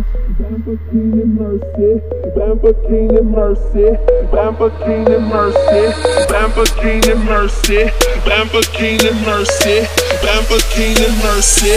Lamborghini Mercy, Lamborghini Mercy, Lamborghini Mercy, Lamborghini Mercy, Lamborghini Mercy, Lamborghini Mercy.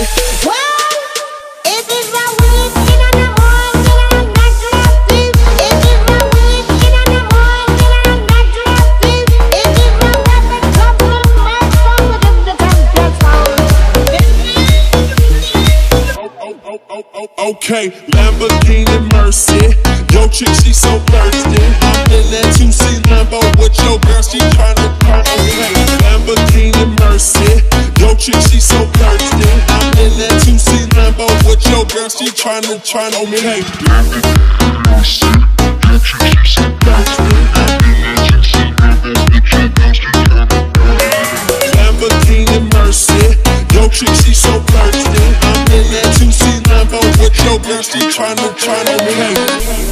Okay, Lamborghini Mercy. Yo chick, she so thirsty. I'm in that 2C Lambo with your girl, she tryna turn me. Lamborghini Mercy. Yo chick, she so thirsty. I'm in that 2C Lambo with your girl, she tryna turn me. Lamborghini Mercy. Yo chick, she so thirsty. I'm in that 2C Lambo with your girl, she tryna turn me. Lamborghini Mercy. Yo chick, she so thirsty. I'm in that 2C Lambo with your girl, she tryna me.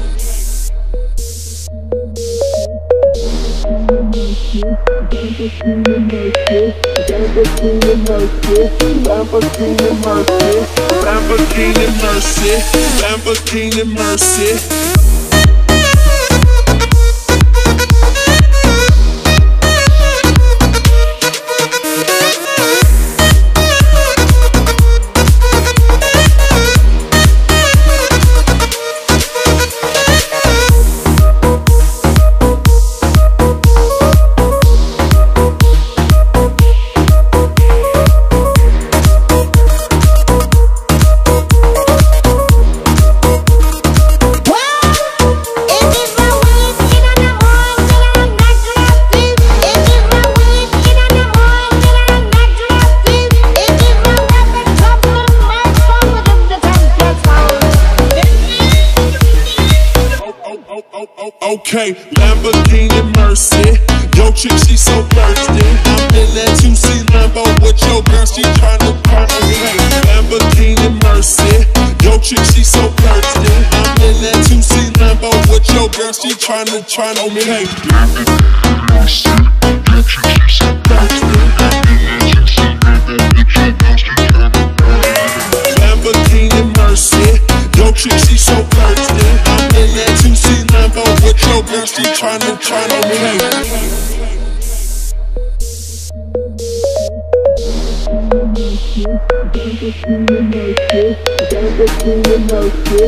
Lamborghini Mercy, Lamborghini Mercy, Lamborghini Mercy, Lamborghini Mercy, Lamborghini Mercy. Okay, Lamborghini Mercy. Yo chick, she so thirsty. I'm in that 2C Lambo with your girl, she tryna turn me. Lamborghini Mercy. Yo chick, she so thirsty. I'm in that 2C Lambo with your girl, she tryna me. Lamborghini Mercy. Yo chick, she so thirsty. I'm in that 2C Lambo with your girl, she tryna me. Lamborghini Mercy. Yo chick, she so thirsty. I'm in that 2C Lambo with your girl, she tryna me. Lamborghini Mercy, Lamborghini Mercy,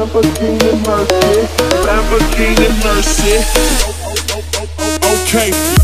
Lamborghini Mercy, Lamborghini Mercy. Okay.